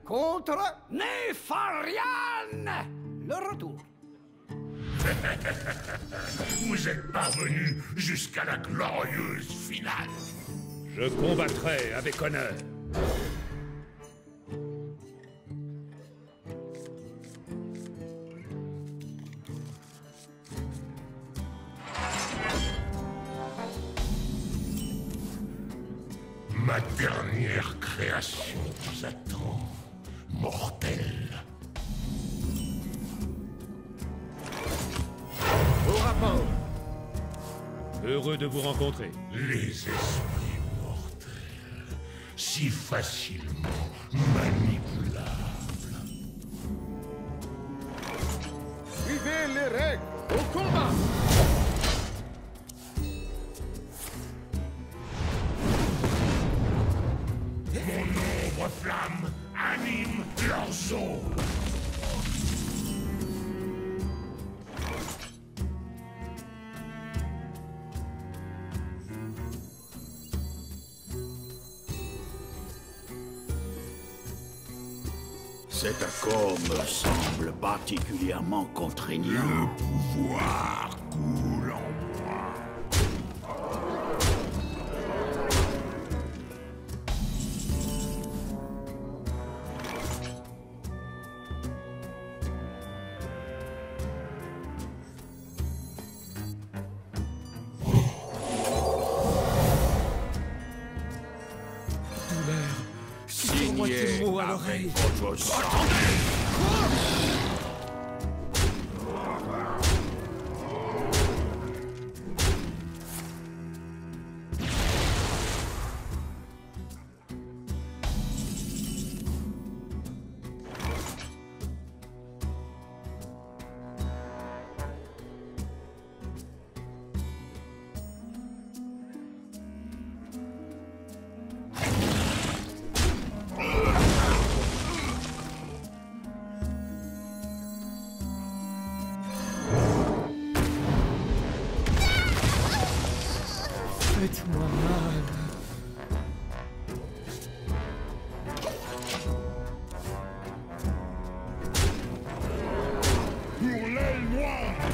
contre Nefarian. Le retour. Vous êtes parvenu jusqu'à la glorieuse finale. Je combattrai avec honneur. Ma dernière création vous attend, mortel. Au rapport. Heureux de vous rencontrer. Les esprits mortels, si facilement manipulables. Suivez les règles. Au combat. Mon ombre flamme anime leurs os. Cet accord me semble particulièrement contraignant. Le pouvoir coule en moi. Signé avec votre sang. Faites-moi mal. Pour l'aile noire.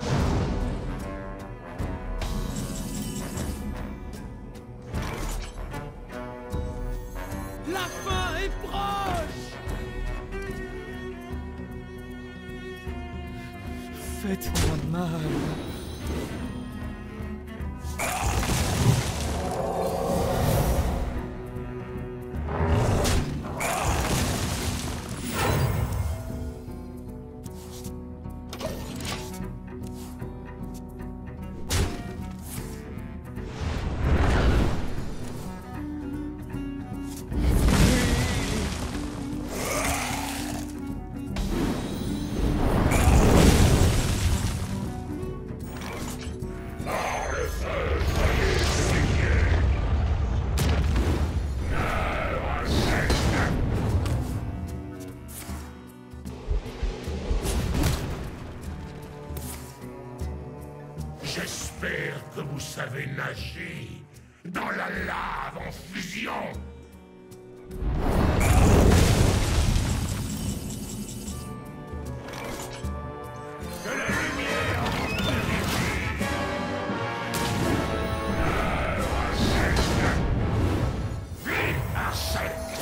La fin est proche. Faites-moi mal. J'espère que vous savez nager dans la lave en fusion. Que la lumière vous purifie. Vite, insecte.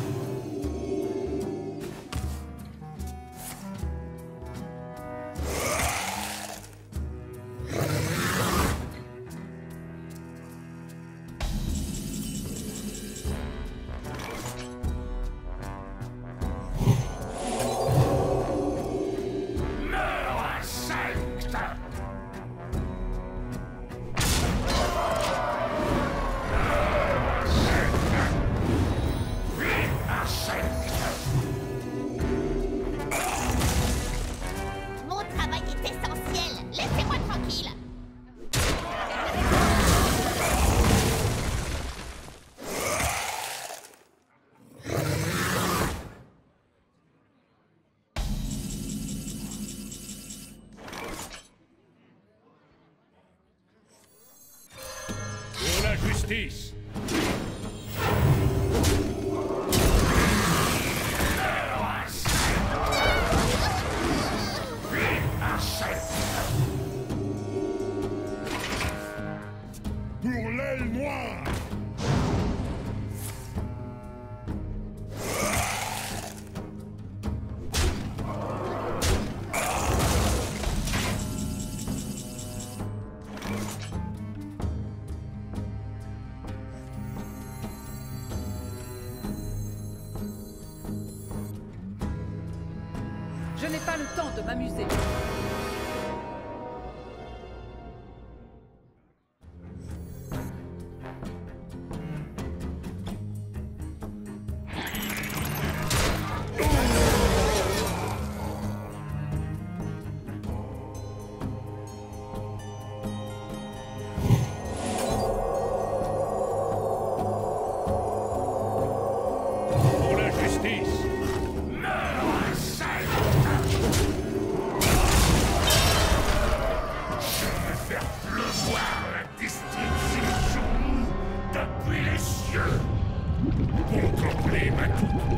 Mon travail est essentiel. Laissez-moi tranquille. Pour la justice. de m'amuser. Contemplez ma toute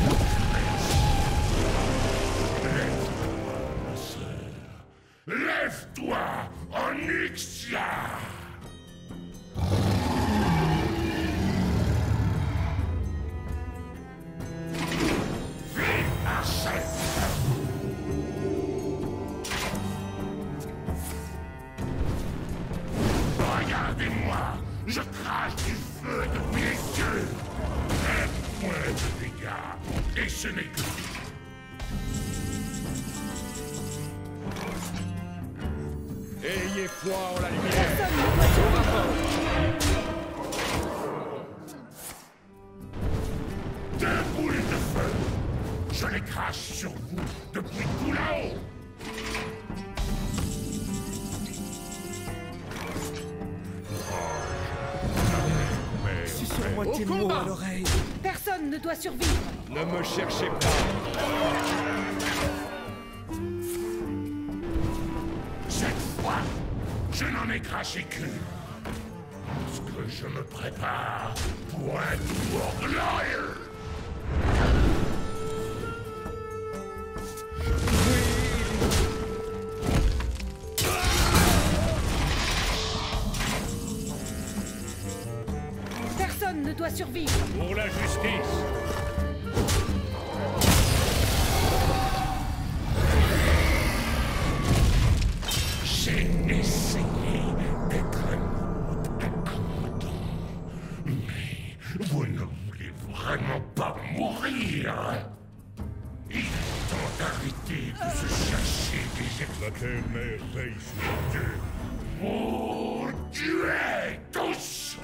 lève-toi, ma sœur. Lève-toi, Onyxia. Vive Marcel. Regardez-moi, je crache du feu depuis les cieux. Un point de dégâts, et ce n'est que tout. Ayez foi en la lumière. Deux boules de feu. Je les crache sur vous depuis tout là-haut. Susurre-moi tes mots à l'oreille. Personne ne doit survivre. Ne me cherchez pas. Cette fois, je n'en ai craché qu'une. Parce que je me prépare pour un tour glorieux. Personne ne doit survivre. Pour la justice. J'ai essayé d'être un autre accommodant. Mais vous ne voulez vraiment pas mourir. Il est temps d'arrêter de se chercher des Laquelle mère paye deux. Vous tuez tous.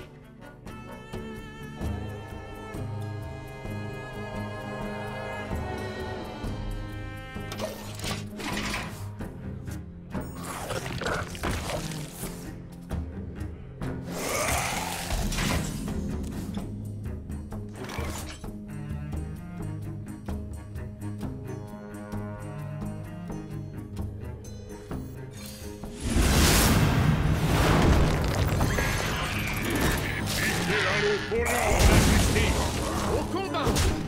Pour la justice. Au combat.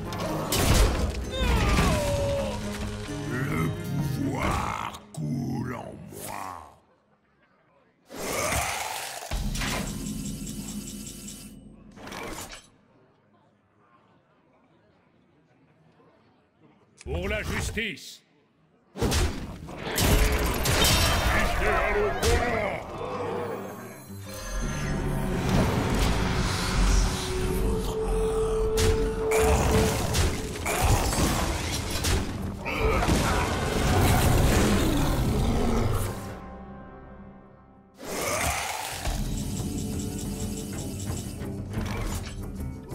Le pouvoir coule en moi. Pour la justice.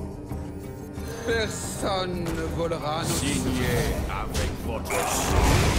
Personne ne volera nos Signez avec votre sang.